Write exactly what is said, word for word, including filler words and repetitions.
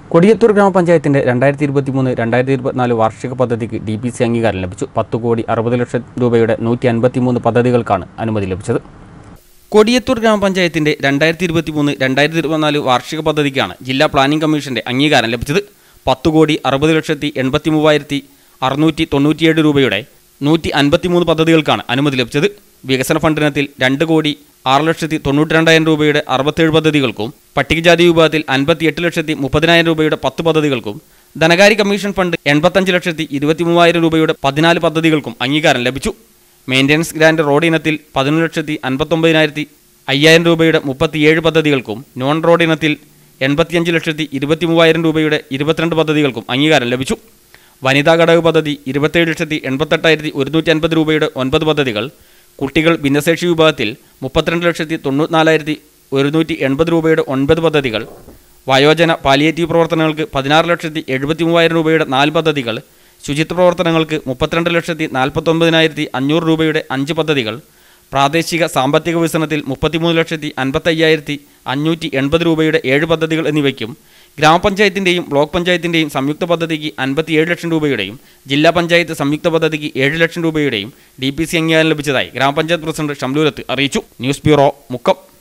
കൊടിയത്തൂർ ഗ്രാമപഞ്ചായത്തിന്റെ രണ്ടായിരത്തി ഇരുപത്തി മൂന്ന് രണ്ടായിരത്തി ഇരുപത്തിനാല് വാർഷിക പദ്ധതിക്ക് ഡി പി സി അംഗീകാരം ലഭിച്ചു. പത്ത് കോടി അറുപത് ലക്ഷം രൂപയുടെ നൂറ്റി അൻപത്തി മൂന്ന് പദ്ധതികൾക്കാണ് അനുമതി ലഭിച്ചത്. കൊടിയത്തൂർ ഗ്രാമപഞ്ചായത്തിന്റെ രണ്ടായിരത്തി ഇരുപത്തി മൂന്ന് രണ്ടായിരത്തി ഇരുപത്തിനാല് വാർഷിക പദ്ധതിക്കാണ് ജില്ലാ പ്ലാനിംഗ് കമ്മീഷന്റെ അംഗീകാരം ലഭിച്ചത്. പത്ത് കോടി അറുപത് ലക്ഷത്തി എൺപത്തി മൂവായിരത്തി അറുന്നൂറ്റി തൊണ്ണൂറ്റിയേഴ് രൂപയുടെ നൂറ്റി അൻപത്തി മൂന്ന് പദ്ധതികൾക്കാണ് അനുമതി ലഭിച്ചത്. വികസന ഫണ്ടിനത്തിൽ രണ്ട് കോടി ആറ് ലക്ഷത്തി തൊണ്ണൂറ്റി രണ്ടായിരം രൂപയുടെ അറുപത്തേഴ് പദ്ധതികൾക്കും പട്ടികജാതി വിഭാഗത്തിൽ അൻപത്തി എട്ട് ലക്ഷത്തി മുപ്പതിനായിരം രൂപയുടെ പത്ത് പദ്ധതികൾക്കും ധനകാര്യ കമ്മീഷൻ ഫണ്ട് എൺപത്തഞ്ച് ലക്ഷത്തി ഇരുപത്തി മൂവായിരം രൂപയുടെ പതിനാല് പദ്ധതികൾക്കും അംഗീകാരം ലഭിച്ചു. മെയിൻ്റനൻസ് ഗ്രാൻഡ് റോഡ് ഇനത്തിൽ പതിനൊന്ന് ലക്ഷത്തി അൻപത്തൊമ്പതിനായിരത്തി അയ്യായിരം രൂപയുടെ മുപ്പത്തിയേഴ് പദ്ധതികൾക്കും നോൺ റോഡ് ഇനത്തിൽ എൺപത്തിയഞ്ച് ലക്ഷത്തി ഇരുപത്തി മൂവായിരം രൂപയുടെ ഇരുപത്തിരണ്ട് പദ്ധതികൾക്കും അംഗീകാരം ലഭിച്ചു. വനിതാ ഘടക പദ്ധതി ഇരുപത്തേഴ് ലക്ഷത്തി എൺപത്തെട്ടായിരത്തി ഒരുന്നൂറ്റി അൻപത് രൂപയുടെ ഒൻപത് പദ്ധതികൾ, കുട്ടികൾ ഭിന്നശേഷി വിഭാഗത്തിൽ മുപ്പത്തിരണ്ട് ലക്ഷത്തി തൊണ്ണൂറ്റിനാലായിരത്തി ഒരുന്നൂറ്റി എൺപത് രൂപയുടെ ഒൻപത് പദ്ധതികൾ, വയോജന പാലിയേറ്റീവ് പ്രവർത്തനങ്ങൾക്ക് പതിനാറ് ലക്ഷത്തി എഴുപത്തി മൂവായിരം രൂപയുടെ നാല് പദ്ധതികൾ, ശുചിത്വ പ്രവർത്തനങ്ങൾക്ക് മുപ്പത്തിരണ്ട് ലക്ഷത്തി നാൽപ്പത്തൊമ്പതിനായിരത്തി അഞ്ഞൂറ് രൂപയുടെ അഞ്ച് പദ്ധതികൾ, പ്രാദേശിക സാമ്പത്തിക വികസനത്തിൽ മുപ്പത്തിമൂന്ന് ലക്ഷത്തി അൻപത്തയ്യായിരത്തി അഞ്ഞൂറ്റി എൺപത് രൂപയുടെ ഏഴ് പദ്ധതികൾ എന്നിവയ്ക്കും ഗ്രാമപഞ്ചായത്തിൻ്റെയും ബ്ലോക്ക് പഞ്ചായത്തിൻ്റെയും സംയുക്ത പദ്ധതിക്ക് അൻപത്തിയേഴ് ലക്ഷം രൂപയുടെയും ജില്ലാ പഞ്ചായത്ത് സംയുക്ത പദ്ധതിക്ക് ഏഴ് ലക്ഷം രൂപയുടെയും ഡി പി സി അംഗീകാരം ലഭിച്ചതായി ഗ്രാമപഞ്ചായത്ത് പ്രസിഡന്റ് ഷംലൂരത്ത് അറിയിച്ചു. News bureau, Mukkam.